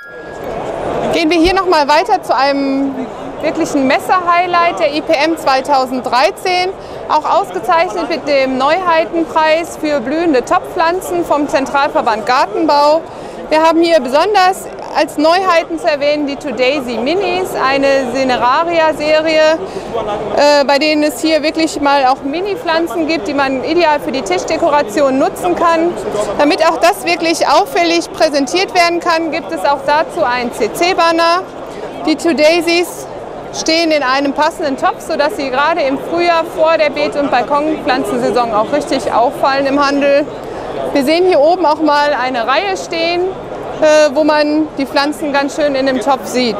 Gehen wir hier nochmal weiter zu einem wirklichen Messer-Highlight der IPM 2013, auch ausgezeichnet mit dem Neuheitenpreis für blühende Topfpflanzen vom Zentralverband Gartenbau. Wir haben hier besonders als Neuheiten zu erwähnen die Todaisy Minis, eine Cineraria-Serie, bei denen es hier wirklich mal auch Mini-Pflanzen gibt, die man ideal für die Tischdekoration nutzen kann. Damit auch das wirklich auffällig präsentiert werden kann, gibt es auch dazu einen CC-Banner. Die Todaisys stehen in einem passenden Topf, sodass sie gerade im Frühjahr vor der Beet- und Balkonpflanzensaison auch richtig auffallen im Handel. Wir sehen hier oben auch mal eine Reihe stehen, wo man die Pflanzen ganz schön in dem Topf sieht.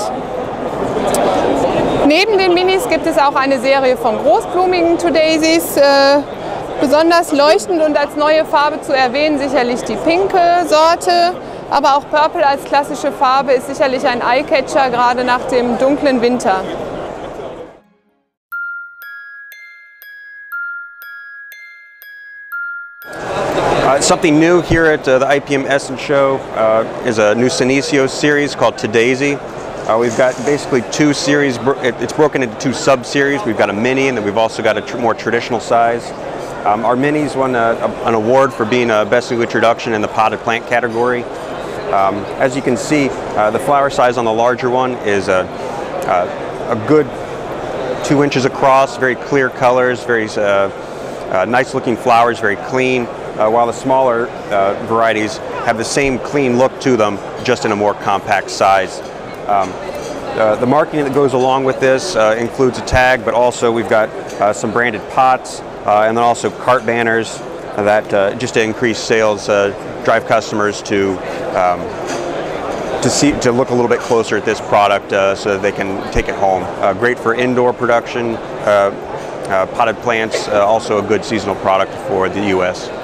Neben den Minis gibt es auch eine Serie von großblumigen Todaisys. Besonders leuchtend und als neue Farbe zu erwähnen sicherlich die pinke Sorte, aber auch Purple als klassische Farbe ist sicherlich ein Eyecatcher, gerade nach dem dunklen Winter. Something new here at the IPM Essen show is a new Senecio series called Todaisy. We've got basically two series, it's broken into two sub-series. We've got a mini and then we've also got a more traditional size. Our minis won an award for being a best new introduction in the potted plant category. As you can see, the flower size on the larger one is a good 2 inches across, very clear colors, very nice looking flowers, very clean. While the smaller varieties have the same clean look to them, just in a more compact size. The marketing that goes along with this includes a tag, but also we've got some branded pots and then also cart banners that just to increase sales, drive customers to look a little bit closer at this product so that they can take it home. Great for indoor production, potted plants, also a good seasonal product for the U.S.